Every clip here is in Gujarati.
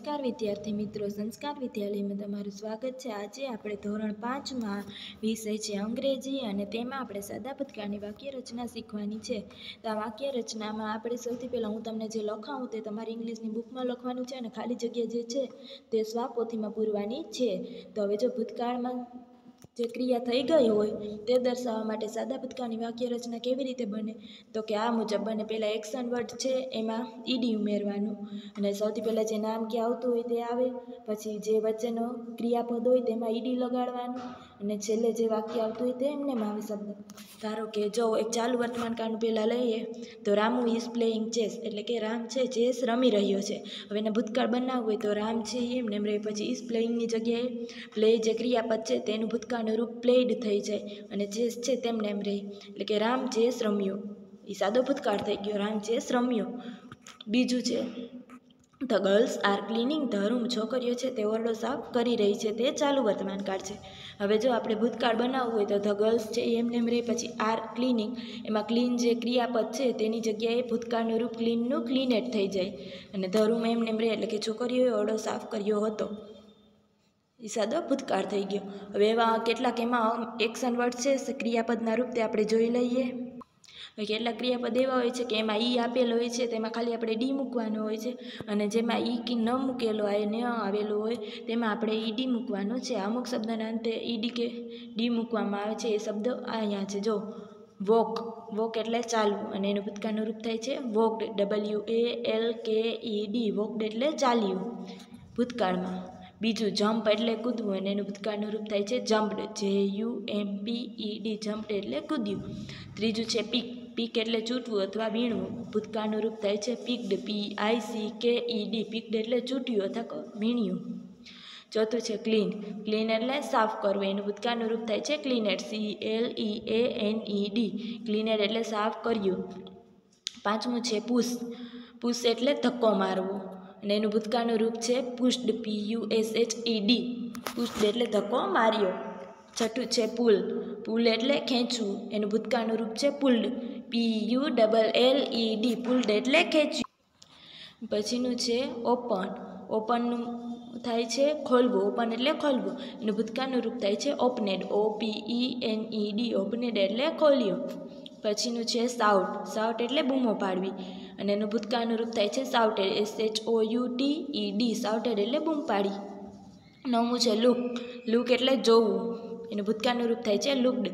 નમસ્કાર વિદ્યાર્થી મિત્રો, સંસ્કાર વિદ્યાલયમાં તમારું સ્વાગત છે। આજે આપણે ધોરણ 5માં વિષય છે અંગ્રેજી અને તેમાં આપણે સાદા ભૂતકાળની વાક્ય રચના શીખવાની છે। તો આ વાક્ય રચનામાં આપણે સૌથી પહેલાં હું તમને જે લખાવું તે તમારી ઇંગ્લિશની બુકમાં લખવાનું છે અને ખાલી જગ્યા જે છે તે સ્વાપોથીમાં પૂરવાની છે। તો હવે જો ભૂતકાળમાં જે ક્રિયા થઈ ગઈ હોય તે દર્શાવવા માટે સાદા ભૂતકાળની વાક્ય રચના કેવી રીતે બને, તો કે આ મુજબ બને। પહેલાં એક્શન વર્ડ છે એમાં ઈડી ઉમેરવાનું અને સૌથી પહેલાં જે નામ કે આવતું હોય તે આવે, પછી જે વચ્ચેનો ક્રિયાપદ હોય તેમાં ઈડી લગાડવાનું અને છેલ્લે જે વાક્ય આવતું હોય તે એમને આવે શબ્દ। ધારો કે જો એક ચાલુ વર્તમાનકાળનું પહેલાં લઈએ તો રામુ ઇઝ પ્લેઇંગ ચેસ, એટલે કે રામ છે ચેસ રમી રહ્યો છે। હવે એને ભૂતકાળ બનાવવું હોય તો રામ છે એમને એમ રહે, પછી ઇઝ પ્લેઇંગની જગ્યાએ પ્લે જે ક્રિયાપદ છે તેનું ભૂતકાળનું રૂપ પ્લેઇડ થઈ જાય અને ચેસ છે તેમને એમ રહે, એટલે કે રામ ચેસ રમ્યો, એ સાદો ભૂતકાળ થઈ ગયો, રામ ચેસ રમ્યો। બીજું છે the girls are cleaning the room, છોકરીઓ છે તે ઓરડો સાફ કરી રહી છે, તે ચાલુ વર્તમાનકાળ છે। હવે જો આપણે ભૂતકાળ બનાવવું હોય તો ધ ગર્લ્સ છે એમને એમ રહે, પછી આર ક્લિનિંગ, એમાં ક્લીન જે ક્રિયાપદ છે તેની જગ્યાએ ભૂતકાળનું રૂપ ક્લીનનું ક્લીનેટ થઈ જાય અને ધ રૂમ એમને એમ રહે, એટલે કે છોકરીઓએ ઓરડો સાફ કર્યો હતો, એ સાદો ભૂતકાળ થઈ ગયો। હવે એવા કેટલાક એમાં એક્શન વર્ડ છે ક્રિયાપદના રૂપ તે આપણે જોઈ લઈએ। કેટલાક ક્રિયાપદ એવા હોય છે કે એમાં ઈ આપેલો હોય છે તેમાં ખાલી આપણે ડી મૂકવાનો હોય છે અને જેમાં ઈ કે ન મૂકેલો હોય, ન આવેલો હોય તેમાં આપણે ઈ ડી મૂકવાનો છે। અમુક શબ્દના અંતે ઈડી કે ડી મૂકવામાં આવે છે, એ શબ્દ અહીંયા છે। જો વોક, વોક એટલે ચાલવું અને એનું ભૂતકાળનું રૂપ થાય છે વોકડ, WALKED, વોકડ એટલે ચાલ્યું ભૂતકાળમાં। બીજું જમ્પ એટલે કૂદવું અને એનું ભૂતકાળનું રૂપ થાય છે જમ્પડ, JUMPED, જમ્પડ એટલે કૂદ્યું। ત્રીજું છે પીક, પીક એટલે ચૂંટવું અથવા વીણવું, ભૂતકાળનું રૂપ થાય છે પીક્ડ, PICKED, પીક્ડ એટલે ચૂંટ્યું અથવા વીણ્યું। ચોથું છે ક્લીન, ક્લીન એટલે સાફ કરવું, એનું ભૂતકાળનું રૂપ થાય છે ક્લીનેડ, CLEANED, ક્લીનેડ એટલે સાફ કર્યું। પાંચમું છે પુશ, પુશ એટલે ધક્કો મારવો અને એનું ભૂતકાળનું રૂપ છે પુશ્ડ, PUSHED, પુશ્ડ એટલે ધક્કો માર્યો। છઠ્ઠું છે પુલ, પુલ એટલે ખેંચવું, એનું ભૂતકાળનું રૂપ છે પુલ્ડ, PULLED, પુલ્ડ એટલે ખેંચ્યું। પછીનું છે ઓપન, ઓપનનું થાય છે ખોલવું, ઓપન એટલે ખોલવું, એનું ભૂતકાળનું રૂપ થાય છે ઓપનેડ, OPENED, ઓપનેડ એટલે ખોલ્યું। પછીનું છે સાઉટ, સાઉટ એટલે બૂમો પાડવી અને એનું ભૂતકાળનું રૂપ થાય છે સાઉટેડ, SHOUTED, સાઉટેડ એટલે બૂમ પાડી। નવમું છે લુક, લુક એટલે જોવું, એનું ભૂતકાળનું રૂપ થાય છે લુકડ,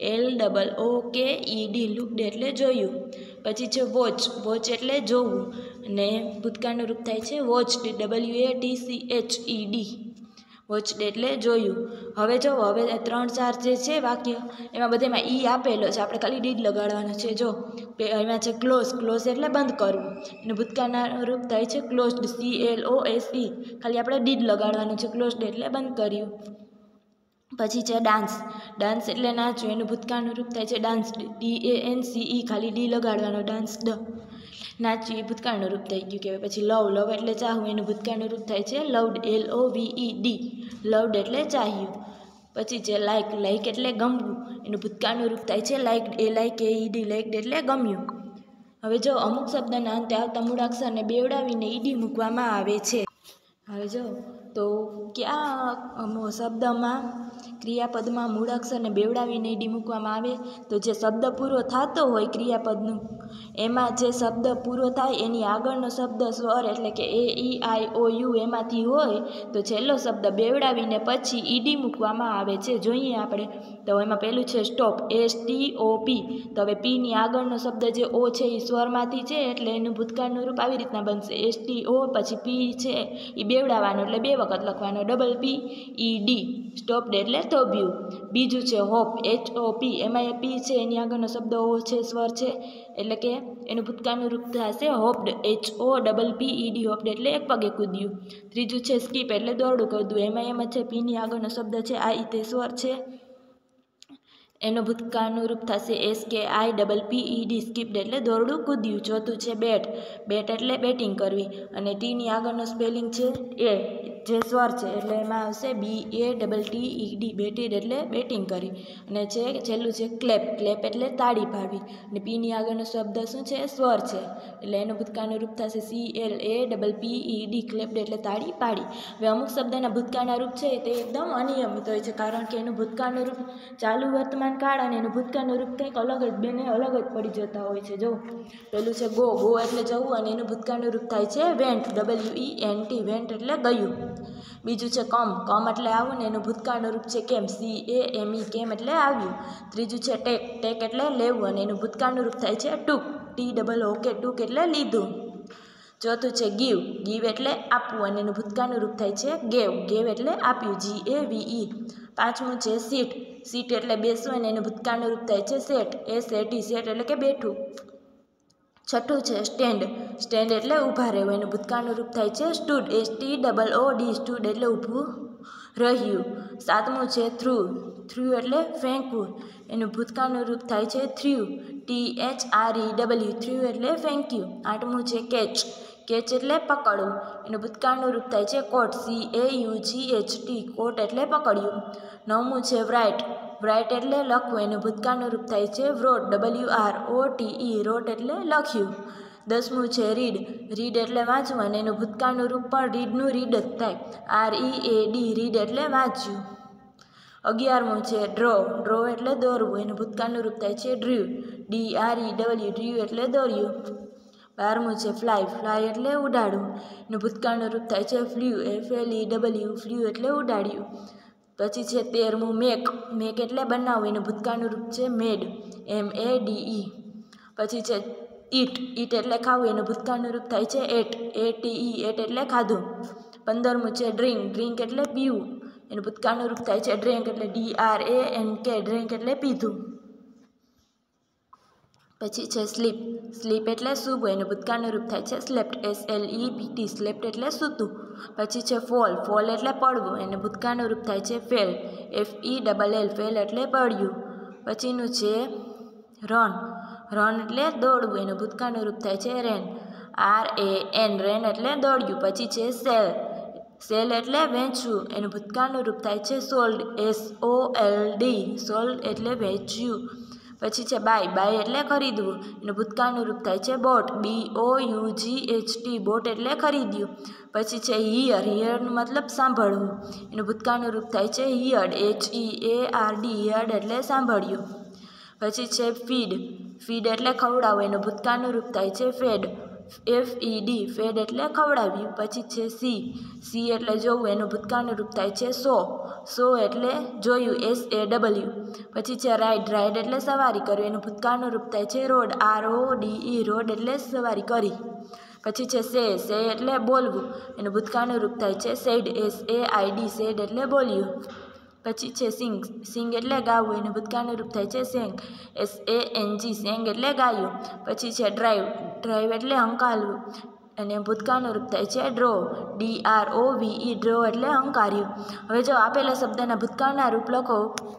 LOOKED, લુકડ એટલે જોયું। પછી છે વોચ, વોચ એટલે જોવું અને ભૂતકાળનું રૂપ થાય છે વોચડ, WATCHED, વોચડ એટલે જોયું। હવે જો હવે 3-4 જે છે વાક્ય એમાં બધામાં ઈ આપેલો છે, આપણે ખાલી ડીડ લગાડવાનો છે। જો એમાં છે ક્લોઝ, ક્લોઝ એટલે બંધ કરવું, એનું ભૂતકાળનું રૂપ થાય છે ક્લોઝડ, CLOSE, ખાલી આપણે ડીડ લગાડવાનું છે, ક્લોઝડ એટલે બંધ કર્યું। પછી છે ડાન્સ, ડાન્સ એટલે નાચવું, એનું ભૂતકાળનું રૂપ થાય છે ડાન્સડ, DANCE, ખાલી ડી લગાડવાનો, ડાન્સડ, નાચ્યું એ ભૂતકાળનું રૂપ થઈ ગયું। કહેવાય પછી લવ, લવ એટલે ચાહવું, એનું ભૂતકાળનું રૂપ થાય છે લવડ, LOVED, લવડ એટલે ચાહ્યું। પછી છે લાઇક, લાઇક એટલે ગમવું, એનું ભૂતકાળનું રૂપ થાય છે લાઇકડ, LIKED, લાઇકડ એટલે ગમ્યું। હવે જો અમુક શબ્દના અંતે આવતા મૂળાક્ષરને બેવડાવીને ઈડી મૂકવામાં આવે છે। હવે જો તો ક્યાં શબ્દમાં ક્રિયાપદમાં મૂળાક્ષરને બેવડાવીને ઈડી મૂકવામાં આવે, તો જે શબ્દ પૂરો થતો હોય ક્રિયાપદનું એમાં જે શબ્દ પૂરો થાય એની આગળનો શબ્દ સ્વર એટલે કે AEIOU એમાંથી હોય તો છેલ્લો શબ્દ બેવડાવીને પછી ઈડી મૂકવામાં આવે છે। જોઈએ આપણે તો એમાં પહેલું છે સ્ટોપ, STOP, તો હવે પીની આગળનો શબ્દ જે ઓ છે એ સ્વરમાંથી છે એટલે એનું ભૂતકાળનું રૂપ આવી રીતના બનશે STO, પછી પી છે એ બેવડાવવાનો એટલે 2 વખત લખવાનો, PPED, સ્ટોપ્ડ એટલે થોભ્યું। બીજું છે હોપ, HOP, એમાં એ પી છે એની આગળનો શબ્દ ઓ છે સ્વર છે એટલે કે એનું ભૂતકાળનું રૂપ થશે હોપ્ડ, HOPPED, હોપ્ડ એટલે એક પગે કૂદ્યું। ત્રીજું છે સ્કીપ એટલે દોરડું કૂદવું, એમાં એમ છે પીની આગળનો શબ્દ છે આઈ, તે સ્વર છે, એનું ભૂતકાળનું રૂપ થશે SKIPPED, સ્કીપ્ડ એટલે દોરડું કૂદ્યું। ચોથું છે બેટ, બેટ એટલે બેટિંગ કરવી અને ટીની આગળનો સ્પેલિંગ છે એ, જે સ્વર છે એટલે એમાં આવશે BATTED, બેટેડ એટલે બેટિંગ કરી. અને છેલ્લું છે ક્લેપ. ક્લેપ એટલે તાળી પાડવી. અને પીની આગળનો શબ્દ શું છે? સ્વર છે. એટલે એનું ભૂતકાળનું રૂપ થશે CLAPPED, ક્લેપ્ડ એટલે તાળી પાડી. હવે અમુક શબ્દના ભૂતકાળના રૂપ છે તે એકદમ અનિયમિત હોય છે, કારણ કે એનું ભૂતકાળનું રૂપ ચાલુ વર્તમાન કાળ અને એનું ભૂતકાળનું રૂપ કંઈક અલગ જ, બેને અલગ જ પડી જતા હોય છે. જો પેલું છે ગો. ગો એટલે જવું અને એનું ભૂતકાળનું રૂપ થાય છે વેન્ટ, WENT, વેન્ટ એટલે ગયું. બીજું છે કમ. કમ એટલે આવું ને એનું ભૂતકાળનું રૂપ છે કેમ, CAME, કેમ એટલે આવ્યું. ત્રીજું છે ટેક. ટેક એટલે લેવું અને એનું ભૂતકાળનું રૂપ થાય છે ટૂક, TOOK, ટૂક એટલે લીધું. ચોથું છે ગીવ. ગીવ એટલે આપવું અને એનું ભૂતકાળનું રૂપ થાય છે ગેવ. ગેવ એટલે આપ્યું, GAVE. પાંચમું છે સીટ. સીટ એટલે બેસવું અને એનું ભૂતકાળનું રૂપ થાય છે સેટ, SAT, સેટ એટલે કે બેઠું. છઠ્ઠું છે સ્ટેન્ડ. સ્ટેન્ડ એટલે ઊભા રહેવું, એનું ભૂતકાળનું રૂપ થાય છે સ્ટૂડ, STOOD, સ્ટૂડ એટલે ઊભું રહ્યું. સાતમું છે થ્રુ. થ્રુ એટલે ફેંકવું, એનું ભૂતકાળનું રૂપ થાય છે થ્રુ, THREW, થ્રુ એટલે ફેંક્યું. આઠમું છે કેચ. કેચ એટલે પકડવું, એનું ભૂતકાળનું રૂપ થાય છે કોટ, CAUGHT, કોટ એટલે પકડ્યું. નવમું છે રાઇટ. રાઇટ એટલે લખવું, એનું ભૂતકાળનું રૂપ થાય છે વ્રોટ, WROTE, રોટ એટલે લખ્યું. દસમું છે રીડ. રીડ એટલે વાંચવું અને એનું ભૂતકાળનું રૂપ પણ રીડનું રીડ જ થાય, READ, રીડ એટલે વાંચ્યું. 11મું છે ડ્રો. ડ્રો એટલે દોરવું, એનું ભૂતકાળનું રૂપ થાય છે ડ્રીવ, DREW, ડ્રીવ એટલે દોર્યું. 12મું છે ફ્લાય. ફ્લાય એટલે ઉડાડવું, એનું ભૂતકાળનું રૂપ થાય છે ફ્લ્યુ, FLEW, ફ્લ્યુ એટલે ઉડાડ્યું. પછી છે 13મું મેક. મેક એટલે બનાવવું, એનું ભૂતકાળનું રૂપ છે મેડ, MADE. પછી છે ઈટ. ઈટ એટલે ખાવું, એનું ભૂતકાળનું રૂપ થાય છે એટ, ATE, એટ એટલે ખાધું. 15મું છે ડ્રિંક. ડ્રિંક એટલે પીવું, એનું ભૂતકાળનું રૂપ થાય છે ડ્રેન્ક એટલે DRANK, ડ્રેન્ક એટલે પીધું. પછી છે સ્લીપ. સ્લીપ એટલે સૂવું, એનું ભૂતકાળનું રૂપ થાય છે સ્લેપ્ટ, SLEPT, સ્લેપ્ટ એટલે સૂતું. પછી છે ફોલ. ફોલ એટલે પડવું, એનું ભૂતકાળનું રૂપ થાય છે ફેલ, FELL, ફેલ એટલે પડ્યું. પછીનું છે રન. રન એટલે દોડવું, એનું ભૂતકાળનું રૂપ થાય છે રેન, RAN, રેન એટલે દોડ્યું. પછી છે સેલ. સેલ એટલે વેચવું, એનું ભૂતકાળનું રૂપ થાય છે સોલ્ડ, SOLD, સોલ્ડ એટલે વેચ્યું. પછી છે બાય. બાય એટલે ખરીદવું, એનું ભૂતકાળનું રૂપ થાય છે બોટ, BOUGHT, બોટ એટલે ખરીદ્યું. પછી છે હિયર. હિયરનું મતલબ સાંભળવું, એનું ભૂતકાળનું રૂપ થાય છે હિયર્ડ, HEARD, હિયર્ડ એટલે સાંભળ્યું. પછી છે ફીડ. ફીડ એટલે ખવડાવવું, એનું ભૂતકાળનું રૂપ થાય છે ફેડ, FED, ફેડ એટલે ખવડાવ્યું. પછી છે સી. સી એટલે જોવું, એનું ભૂતકાળનું રૂપ થાય છે સો, સો એટલે જોયું, SAW. પછી છે રાઇડ. રાઇડ એટલે સવારી કરવી, એનું ભૂતકાળનું રૂપ થાય છે રોડ, RODE, રોડ એટલે સવારી કરી. પછી છે સે. સે એટલે બોલવું, એનું ભૂતકાળનું રૂપ થાય છે સેડ, SAID, સેડ એટલે બોલ્યું. પછી છે સિંગ. સિંગ એટલે ગાવું, એનું ભૂતકાળનું રૂપ થાય છે સેંગ, SANG, સેંગ એટલે ગાયું. પછી છે ડ્રાઈવ. ડ્રાઈવ એટલે હંકારવું અને ભૂતકાળનું રૂપ થાય છે ડ્રો, DROVE, ડ્રો એટલે હંકાર્યું. હવે જો આપેલા શબ્દના ભૂતકાળના રૂપ લખો.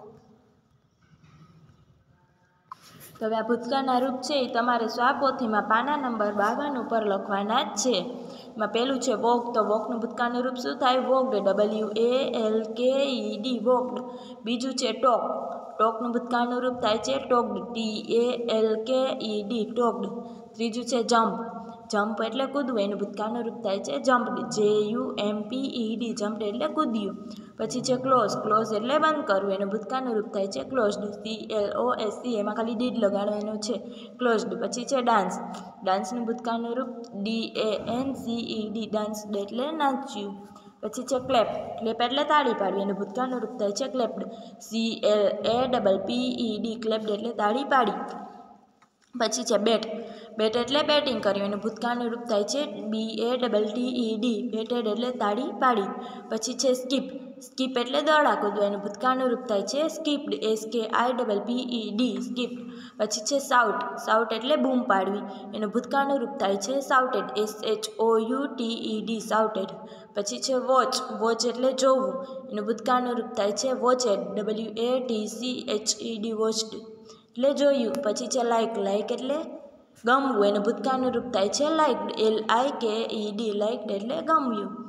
તો હવે આ ભૂતકાળના રૂપ છે એ તમારે સ્વાપોથીમાં પાના નંબર 52 ઉપર લખવાના જ છે. એમાં પહેલું છે વોક. તો વોકનું ભૂતકાળનું રૂપ શું થાય? Walked, WALKED, walked. બીજું છે ટોક. ટોકનું ભૂતકાળનું રૂપ થાય છે ટોકડ, TALKED, ટોકડ. ત્રીજું છે જમ્પ. જમ્પ એટલે કૂદવું, એનું ભૂતકાળનું રૂપ થાય છે જમ્પડ, JUMPED, જમ્પડ એટલે કૂદ્યું. પછી છે ક્લોઝ. ક્લોઝ એટલે બંધ કરવું, એનું ભૂતકાળનું રૂપ થાય છે ક્લોઝડ, CLOSE, એમાં ખાલી ડીડ લગાડવાનો છે, ક્લોઝડ. પછી છે ડાન્સ. ડાન્સનું ભૂતકાળનું રૂપ DANCED, ડાન્સડ એટલે નાચ્યું. પછી છે ક્લેપ. ક્લેપ એટલે તાળી પાડવી, એનું ભૂતકાળનું રૂપ થાય છે ક્લેપ્ડ, CLAPPED, ક્લેપ્ડ એટલે તાળી પાડી. પછી છે બેટ. બેટ એટલે બેટિંગ કર્યું, એનું ભૂતકાળનું રૂપ થાય છે BATTED, બેટેડ એટલે તાળી પાડી. પછી છે સ્કીપ. સ્કીપ એટલે દોડા કૂદવું, એનું ભૂતકાળનું રૂપ થાય છે સ્કીપ્ડ, SKIPPED, સ્કીપ્ડ. પછી છે સાઉટ. સાઉટ એટલે બૂમ પાડવી, એનું ભૂતકાળનું રૂપ થાય છે સાઉટેડ, SHOUTED, સાઉટેડ. પછી છે વોચ. વોચ એટલે જોવું, એનું ભૂતકાળનું રૂપ થાય છે વોચેડ, WATCHED, વોચડ એટલે જોયું. પછી છે લાઇક. લાઇક એટલે ગમવું, એનું ભૂતકાળનું રૂપ થાય છે લાઇકડ, LIKED, લાઇકડ એટલે ગમ્યું.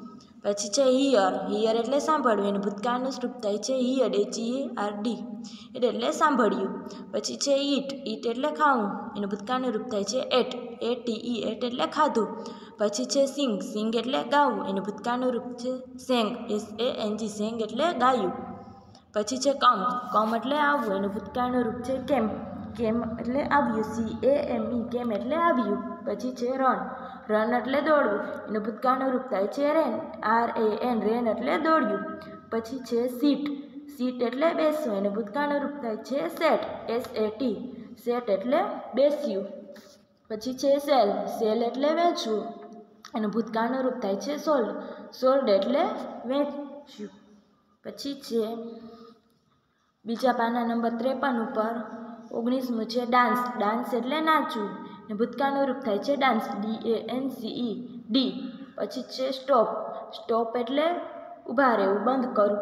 પછી છે હિયર. હિયર એટલે સાંભળવું. એનું ભૂતકાળનું રૂપ થાય છે હિયર્ડ, HEARD એટલે સાંભળ્યું. પછી છે ઈટ. ઈટ એટલે ખાવું. એનું ભૂતકાળનું રૂપ થાય છે એટ, ATE એટલે ખાધું. પછી છે સિંગ. સિંગ એટલે ગાવું. એનું ભૂતકાળનું રૂપ છે સેંગ, SANG સેંગ એટલે ગાયું. પછી છે કમ. કમ એટલે આવવું. એનું ભૂતકાળનું રૂપ છે કેમ. કેમ એટલે આવ્યું, CAME કેમ એટલે આવ્યું. પછી છે રન. રન એટલે દોડવું. એનું ભૂતકાળનું રૂપ થાય છે રેન, RAN રેન એટલે દોડ્યું. પછી છે સીટ. સીટ એટલે બેસવું. એનું ભૂતકાળનું રૂપ થાય છે સેટ, SAT સેટ એટલે બેસ્યું. પછી છે સેલ. સેલ એટલે વેચવું. એનું ભૂતકાળનું રૂપ થાય છે સોલ્ડ, સોલ્ડ એટલે વેચ્યું. પછી છે બીજા પાના નંબર 53 ઉપર 19મું છે ડાન્સ. ડાન્સ એટલે નાચવું. ને ભૂતકાળનું રૂપ થાય છે ડાન્સ, DANCE ડી. પછી છે સ્ટોપ. સ્ટોપ એટલે ઊભા રહેવું, બંધ કરવું.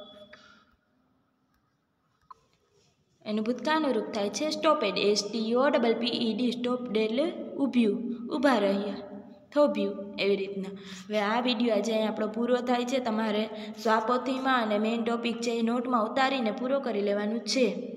એનું ભૂતકાળનું રૂપ થાય છે સ્ટોપેડ, STOPPED સ્ટોપડ એટલે ઊભ્યું, ઊભા રહ્યા, થોભ્યું, એવી રીતના. હવે આ વિડીયો આજે અહીં આપણો પૂરો થાય છે. તમારે સ્વાપોથીમાં અને મેઇન ટોપિક છે એ નોટમાં ઉતારીને પૂરો કરી લેવાનું છે.